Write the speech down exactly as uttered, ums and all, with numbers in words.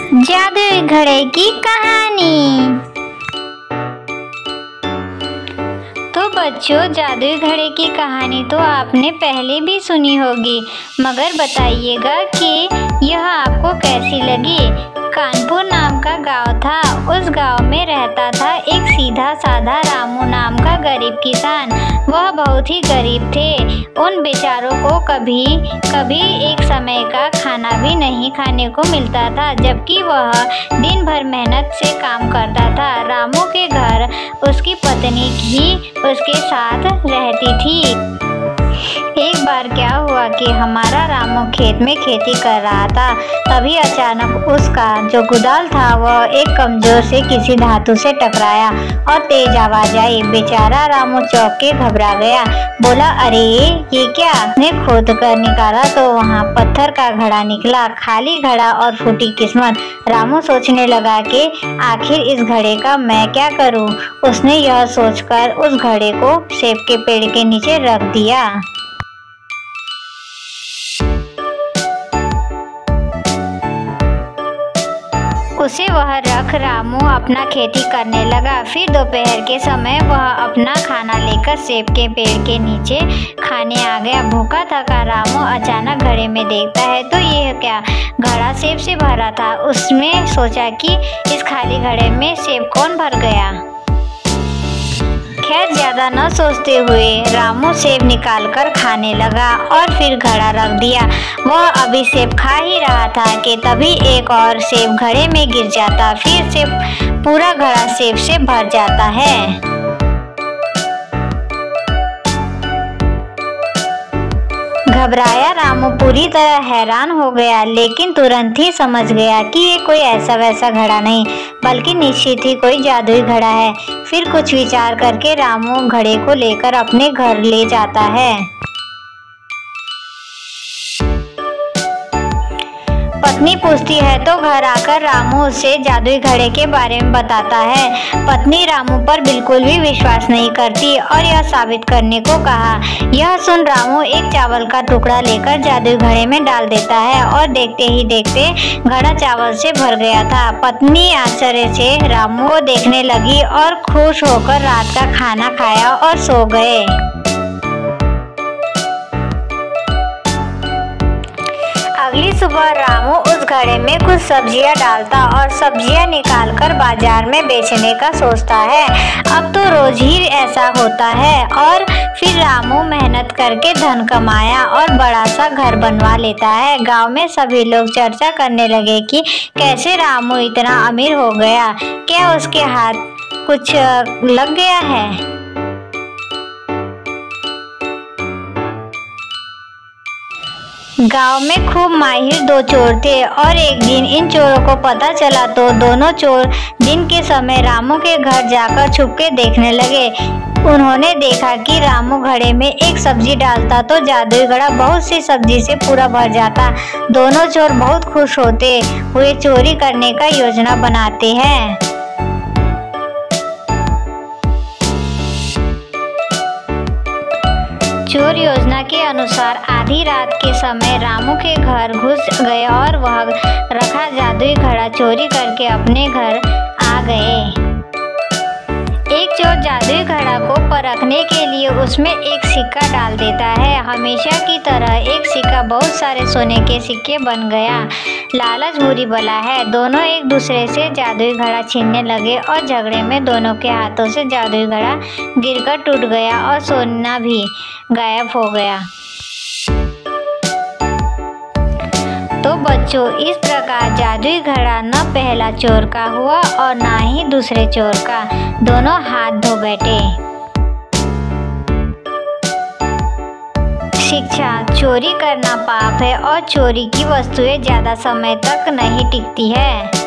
जादुई घड़े की कहानी। तो बच्चों, जादुई घड़े की कहानी तो आपने पहले भी सुनी होगी, मगर बताइएगा कि यह आपको कैसी लगी। कानपुर नाम का गांव था। उस गांव में रहता था एक सीधा साधा रामू नाम का गरीब किसान। वह बहुत ही गरीब थे। उन बेचारों को कभी कभी एक समय का खाना भी नहीं खाने को मिलता था, जबकि वह दिन भर मेहनत से काम करता था। रामू के घर उसकी पत्नी ही उसके साथ रहती थी। एक बार क्या हुआ कि हमारा रामू खेत में खेती कर रहा था। तभी अचानक उसका जो कुदाल था वह एक कमजोर से किसी धातु से टकराया और तेज आवाज आई। बेचारा रामू चौंक के घबरा गया। बोला, अरे ये क्या? ने खोद कर निकाला तो वहाँ पत्थर का घड़ा निकला। खाली घड़ा और फूटी किस्मत। रामू सोचने लगा कि आखिर इस घड़े का मैं क्या करूँ। उसने यह सोचकर उस घड़े को सेब के पेड़ के नीचे रख दिया। उसे वह रख रामू अपना खेती करने लगा। फिर दोपहर के समय वह अपना खाना लेकर सेब के पेड़ के नीचे खाने आ गया। भूखा थका रामू अचानक घड़े में देखता है तो यह क्या, घड़ा सेब से भरा था। उसने सोचा कि इस खाली घड़े में सेब कौन भर गया। खैर, ज्यादा न सोचते हुए रामू सेब निकालकर खाने लगा और फिर घड़ा रख दिया। वह अभी सेब खा ही रहा था कि तभी एक और सेब घड़े में गिर जाता। फिर से पूरा घड़ा सेब से भर जाता है। घबराया रामू पूरी तरह हैरान हो गया, लेकिन तुरंत ही समझ गया कि ये कोई ऐसा वैसा घड़ा नहीं, बल्कि निश्चित ही कोई जादुई घड़ा है। फिर कुछ विचार करके रामू घड़े को लेकर अपने घर ले जाता है। पत्नी पूछती है तो घर आकर रामू उससे जादुई घड़े के बारे में बताता है। पत्नी रामू पर बिल्कुल भी विश्वास नहीं करती और यह साबित करने को कहा। यह सुन रामू एक चावल का टुकड़ा लेकर जादुई घड़े में डाल देता है और देखते ही देखते घड़ा चावल से भर गया था। पत्नी आश्चर्य से रामू को देखने लगी और खुश होकर रात का खाना खाया और सो गए। अगली सुबह रामू उस घड़े में कुछ सब्जियां डालता और सब्जियां निकालकर बाजार में बेचने का सोचता है। अब तो रोज ही ऐसा होता है। और फिर रामू मेहनत करके धन कमाया और बड़ा सा घर बनवा लेता है। गांव में सभी लोग चर्चा करने लगे कि कैसे रामू इतना अमीर हो गया। क्या उसके हाथ कुछ लग गया है? गांव में खूब माहिर दो चोर थे और एक दिन इन चोरों को पता चला तो दोनों चोर दिन के समय रामू के घर जाकर छुपके देखने लगे। उन्होंने देखा कि रामू घड़े में एक सब्जी डालता तो जादुई घड़ा बहुत सी सब्जी से पूरा भर जाता। दोनों चोर बहुत खुश होते हुए चोरी करने का योजना बनाते हैं। चोर योजना के अनुसार आधी रात के समय रामू के घर घुस गए और वह रखा जादुई घड़ा चोरी करके अपने घर आ गए। एक चोर जादुई घड़ा को परखने के लिए उसमें एक सिक्का डाल देता है। हमेशा की तरह एक सिक्का बहुत सारे सोने के सिक्के बन गया। लालच बुरी बला है। दोनों एक दूसरे से जादुई घड़ा छीनने लगे और झगड़े में दोनों के हाथों से जादुई घड़ा गिरकर टूट गया और सोना भी गायब हो गया। तो बच्चों, इस प्रकार जादुई घड़ा न पहला चोर का हुआ और ना ही दूसरे चोर का। दोनों हाथ धो बैठे। शिक्षा: चोरी करना पाप है और चोरी की वस्तुएं ज्यादा समय तक नहीं टिकती है।